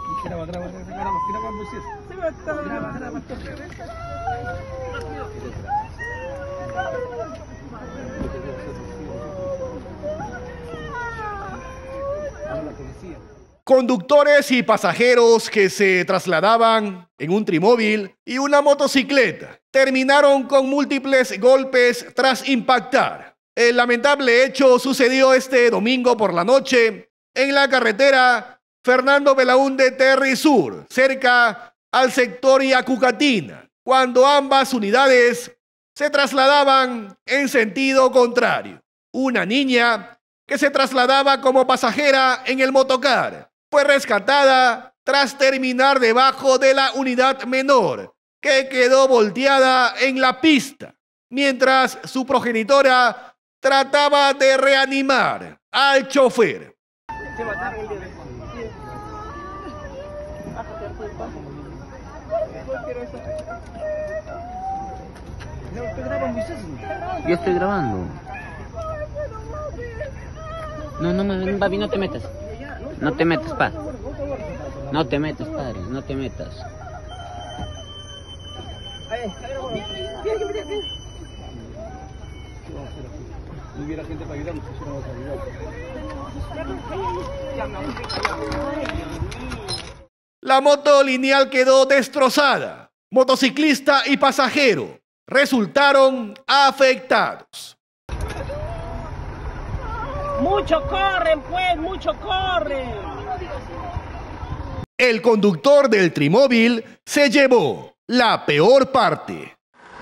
Graba, Luciés. Graba. Conductores y pasajeros que se trasladaban en un trimóvil y una motocicleta terminaron con múltiples golpes tras impactar. El lamentable hecho sucedió este domingo por la noche en la carretera Fernando Belaúnde Terry Sur, cerca al sector Yacucatina, cuando ambas unidades se trasladaban en sentido contrario. Una niña que se trasladaba como pasajera en el motocar fue rescatada tras terminar debajo de la unidad menor, que quedó volteada en la pista, mientras su progenitora trataba de reanimar al chofer. Yo estoy grabando. No, papi, no te metas. No te metas, padre. No te metas, padre. No te metas. No hubiera gente para ayudarnos, si no vas a ayudar. La moto lineal quedó destrozada. Motociclista y pasajero resultaron afectados. Mucho corren, pues, mucho corren. El conductor del trimóvil se llevó la peor parte.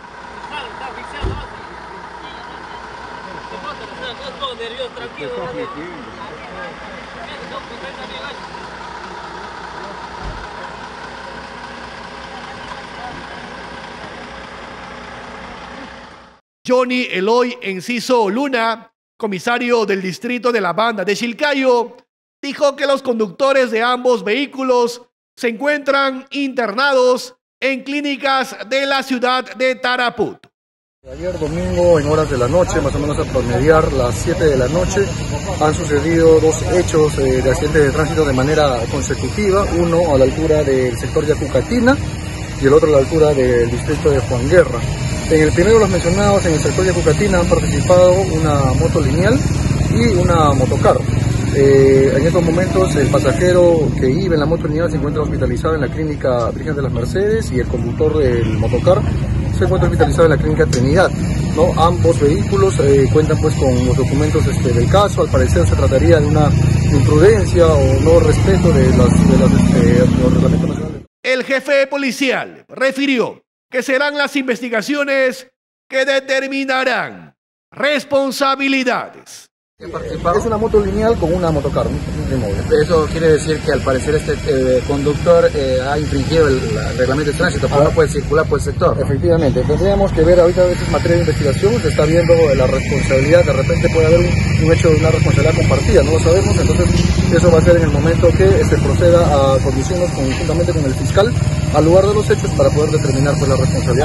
Johnny Eloy Enciso Luna, comisario del distrito de la Banda de Chilcayo, dijo que los conductores de ambos vehículos se encuentran internados en clínicas de la ciudad de Tarapoto. Ayer domingo, en horas de la noche, más o menos a promediar las 7 de la noche, han sucedido dos hechos de accidentes de tránsito de manera consecutiva, uno a la altura del sector Yacucatina y el otro a la altura del distrito de Juan Guerra. En el primero de los mencionados, en el sector Yacucatina, han participado una moto lineal y una motocar. En estos momentos el pasajero que iba en la moto lineal se encuentra hospitalizado en la clínica Virgen de las Mercedes y el conductor del motocar se encuentra hospitalizado en la clínica Trinidad. ¿No? Ambos vehículos cuentan pues con los documentos del caso. Al parecer se trataría de una imprudencia o no respeto de los reglamentos nacionales. El jefe policial refirió que serán las investigaciones que determinarán responsabilidades. Es una moto lineal con una motocar, un trimóvil. Eso quiere decir que al parecer este conductor ha infringido el reglamento de tránsito, porque no puede circular por el sector. Efectivamente, tendríamos que ver, ahorita es materia de investigación, se está viendo la responsabilidad, de repente puede haber un hecho de una responsabilidad compartida, no lo sabemos, entonces eso va a ser en el momento que se proceda a conducirnos conjuntamente con el fiscal al lugar de los hechos para poder determinar pues la responsabilidad.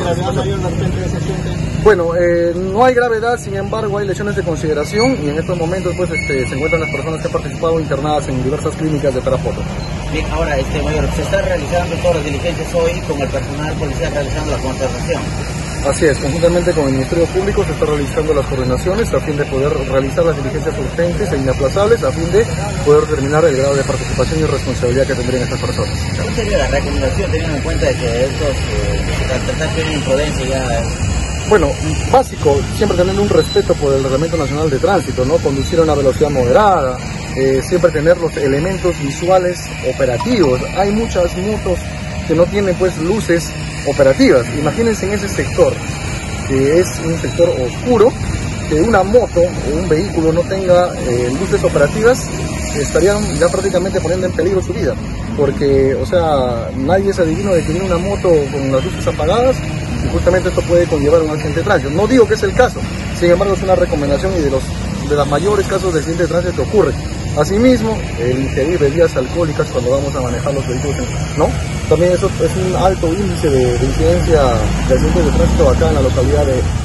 Bueno, no hay gravedad, sin embargo hay lesiones de consideración y en estos momentos pues se encuentran las personas que han participado internadas en diversas clínicas de Tarapoto. Bien, ahora mayor, se está realizando todas las diligencias hoy con el personal policial realizando la concertación. Así es, conjuntamente con el Ministerio Público se está realizando las coordinaciones a fin de poder realizar las diligencias urgentes e inaplazables a fin de poder determinar el grado de participación y responsabilidad que tendrían estas personas. ¿Cuál sería la recomendación teniendo en cuenta de que estos tienen imprudencia ya? Bueno, básico, siempre teniendo un respeto por el Reglamento Nacional de Tránsito, ¿no? Conducir a una velocidad moderada, siempre tener los elementos visuales operativos. Hay muchas motos que no tienen pues luces operativas. Imagínense en ese sector, que es un sector oscuro, que una moto o un vehículo no tenga luces operativas, estarían ya prácticamente poniendo en peligro su vida, porque, o sea, nadie es adivino de que viene una moto con las luces apagadas y justamente esto puede conllevar un accidente de tránsito. No digo que es el caso, sin embargo es una recomendación y de los mayores casos de accidente de tránsito que ocurren. Asimismo, el ingerir bebidas alcohólicas cuando vamos a manejar los vehículos, ¿no? También eso es un alto índice de incidencia de accidentes de tránsito acá en la localidad de